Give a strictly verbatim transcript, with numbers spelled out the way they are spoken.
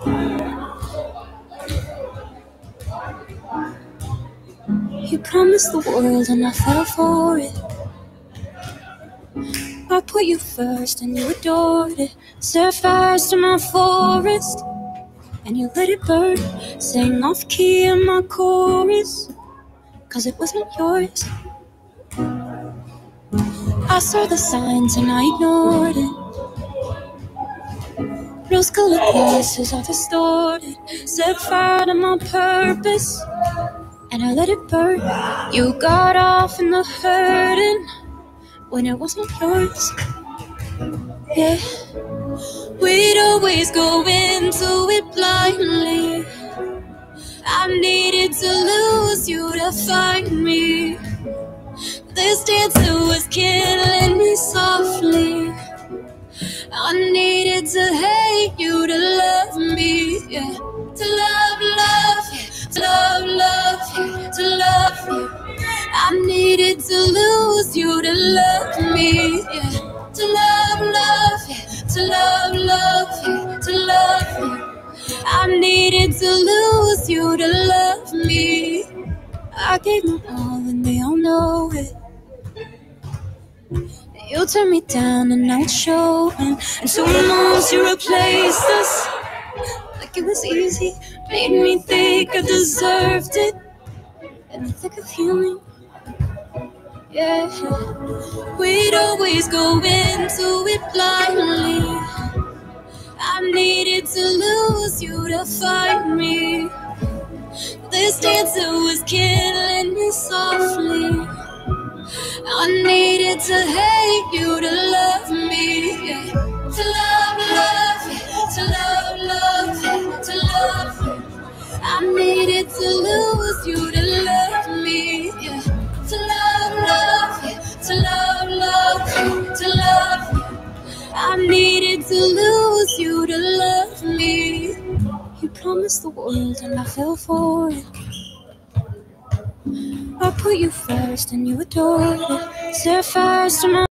You promised the world and I fell for it. I put you first and you adored it. Set fires to my forest and you let it burn. Sang off key in my chorus, cause it wasn't yours. I saw the signs and I ignored it. Rose-colored glasses are distorted. Set fire to my purpose and I let it burn. You got off in the hurting when it wasn't yours. Yeah, we'd always go into it blindly. I needed to lose you to find me. This dancer was killing me softly. I needed to hate you to love me, yeah. To love, love, yeah. To love, love, yeah. To love you. I needed to lose you to love me, yeah. To love, love, yeah. To love, love, yeah. To love you. I needed to lose you to love me. I gave them all and they all know it. You turned me down and now it's showing. And two months you replaced us like it was easy. Made me think I deserved it. In the thick of healing, yeah. We'd always go into it blindly. I needed to lose you to find me. This dancer was killing me softly. I needed to hate you to love me, yeah. To love, love, yeah. To love, love, yeah. To love you. I needed to lose you to love me, yeah. To love, love, yeah. To love, love, yeah. To love you. I needed to lose you to love me. You promised the world and I fell for it. I put you first and you adored it. Set fires to my